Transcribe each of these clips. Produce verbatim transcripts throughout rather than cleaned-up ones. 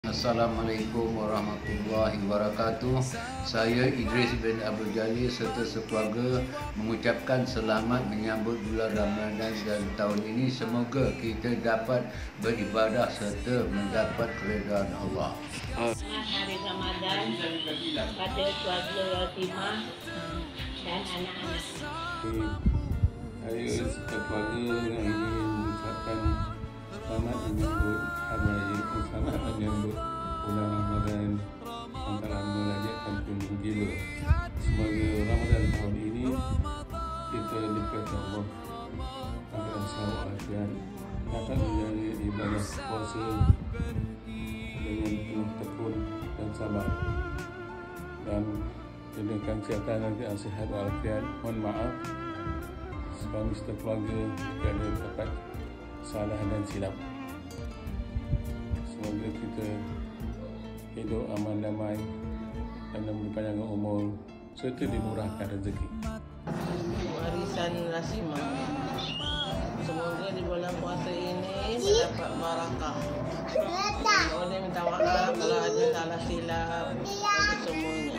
Assalamualaikum warahmatullahi wabarakatuh. Saya Idris bin Abdul Jalil serta sekeluarga mengucapkan selamat menyambut bulan Ramadan dan tahun ini semoga kita dapat beribadah serta mendapat keridhaan Allah. Selamat hari Ramadan pada keluarga Yatimah dan anak-anak. Saya sekeluarga yang ingin mengucapkan selamat menyambut hari raya, selamat menyambut bulan Ramadan antara merayakan pun gila. Semoga Ramadan tahun ini kita diberkati Allah agar selalu afiat, dapat menjalani ibadah puasa dengan penuh tekun dan sabar, dan diberikan kesihatan dan sihat walafiat. Mohon maaf kami sekeluarga kerana dapat salah dan silap. Semoga kita hidup aman damai dan berpanjang umur serta dimurahkan rezeki. Warisan Rasima. Semoga di bulan puasa ini mendapat barakah. Boleh minta maaf kalau ada salah silap untuk semuanya.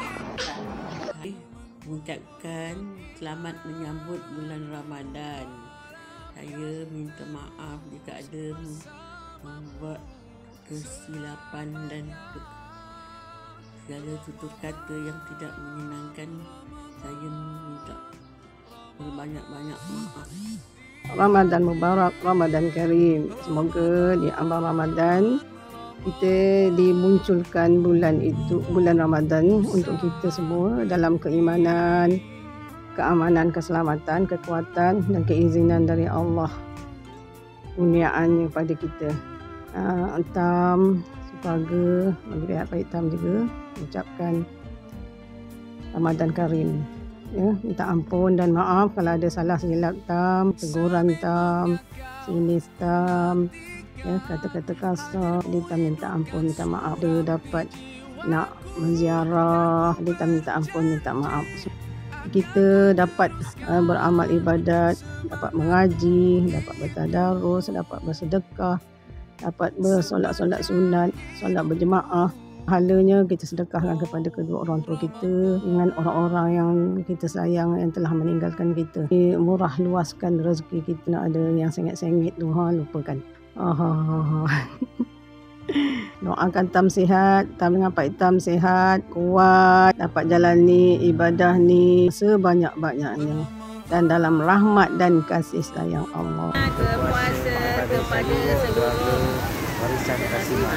Mengucapkan selamat menyambut bulan Ramadan. Saya minta maaf jika ada membuat kesilapan dan segala tutur kata yang tidak menyenangkan. Saya minta berbanyak-banyak maaf. Ramadan Mubarak, Ramadan Karim. Semoga di awal Ramadan kita dimunculkan bulan itu, bulan Ramadan untuk kita semua dalam keimanan, keamanan, keselamatan, kekuatan dan keizinan dari Allah, kurniaannya kepada kita. Uh, Antam, sekeluarga, bagi Pak Hitam juga ucapkan Ramadan Karim. Ya, minta ampun dan maaf kalau ada salah silap Tam, teguran Tam, sinis Tam, ya, kata-kata kasar. Kita minta ampun, minta maaf. Dia dapat nak menziarah, kita minta ampun, minta maaf. Kita dapat uh, beramal ibadat, dapat mengaji, dapat bertadarus, dapat bersedekah, dapat bersolat-solat sunat, solat berjemaah. Halanya kita sedekahkan kepada kedua orang tua kita dengan orang-orang yang kita sayang yang telah meninggalkan kita. Murah luaskan rezeki kita. Nak ada yang sengit-sengit tu, ha, lupakan. Ha, ha, ha, ha. Doakan Tam sihat, Tam dengan Pak Hitam sihat, kuat, dapat jalani ibadah ni sebanyak-banyaknya dan dalam rahmat dan kasih sayang Allah. Berpuasa kepada seluruh Warisan Rasima.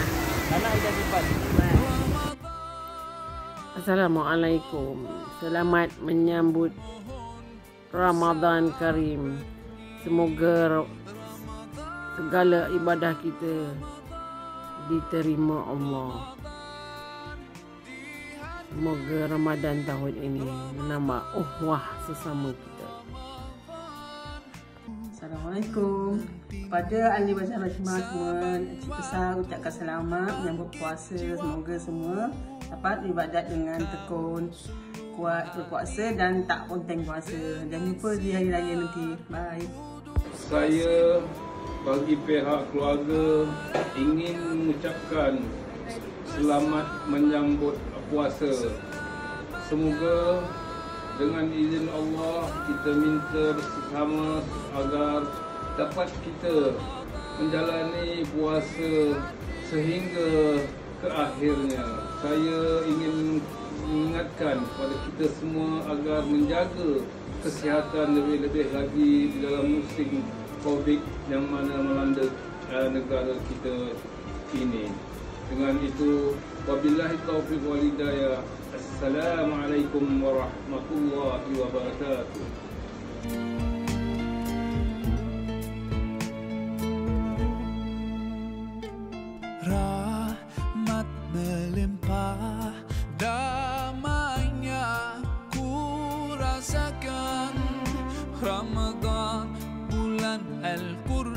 Assalamualaikum. Selamat menyambut Ramadan Karim. Semoga segala ibadah kita diterima Allah. Semoga Ramadan tahun ini menambah uhwah sesama kita. Assalamualaikum. Kepada ahli warisan Rasima semua, Encik Besar ucapkan selamat menyambut puasa. Semoga semua dapat ibadat dengan tekun, kuat berpuasa dan tak ponteng puasa. Jangan lupa di hari raya nanti. Bye. Saya bagi pihak keluarga ingin mengucapkan selamat menyambut puasa. Semoga dengan izin Allah kita minta bersama agar dapat kita menjalani puasa sehingga ke akhirnya. Saya ingin mengingatkan kepada kita semua agar menjaga kesihatan lebih-lebih lagi di dalam musim Covid yang mana melanda uh, negara kita ini. Dengan itu, wabillahi taufiq wal hidayah. Assalamualaikum warahmatullahi wabarakatuh. Rahmat melimpah, damainya ku rasakan. Ramadan bulan Al-Qur'an.